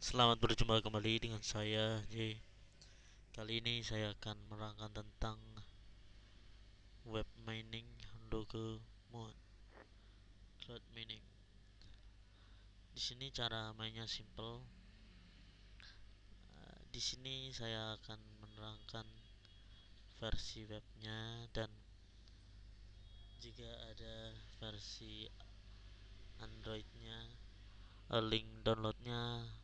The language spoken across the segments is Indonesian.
Selamat berjumpa kembali dengan saya J. Kali ini saya akan menerangkan tentang web mining Dogecoin cloud mining. Di sini cara mainnya simple. Di sini saya akan menerangkan versi webnya dan jika ada versi Androidnya, link downloadnya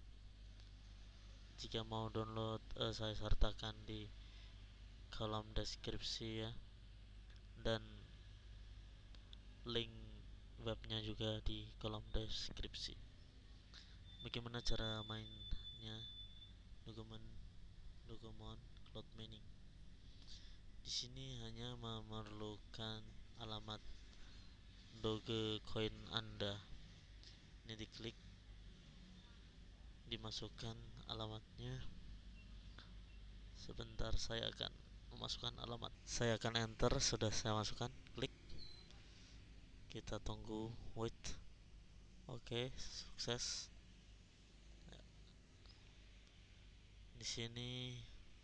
jika mau download saya sertakan di kolom deskripsi ya, dan link webnya juga di kolom deskripsi. Bagaimana cara mainnya Dogecoin Dogecoin Cloud Mining? Di sini hanya memerlukan alamat Dogecoin Anda. Ini diklik, dimasukkan alamatnya. Sebentar, saya akan memasukkan alamat. Saya akan enter, sudah saya masukkan. Klik. Kita tunggu, wait. Oke, sukses. Di sini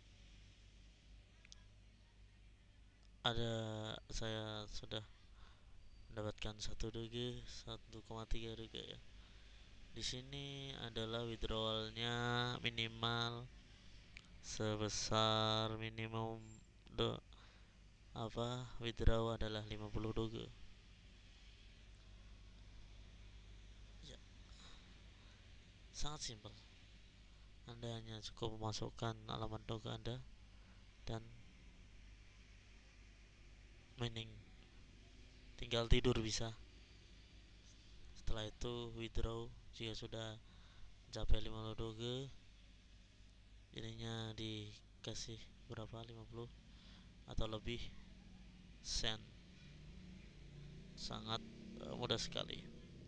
ada, saya sudah mendapatkan 1,3 doge ya. Di sini adalah withdrawalnya minimal sebesar minimum do withdraw adalah 50 doge. Ya, sangat simpel. Anda hanya cukup memasukkan alamat doge Anda dan mining. Tinggal tidur bisa. Setelah itu withdraw jika sudah mencapai 50 doge, jadinya dikasih berapa, 50 atau lebih sen. Sangat mudah sekali.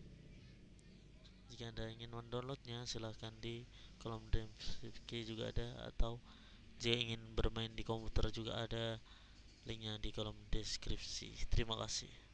Jika Anda ingin mendownloadnya, silahkan di kolom deskripsi juga ada, atau jika ingin bermain di komputer juga ada linknya di kolom deskripsi. Terima kasih.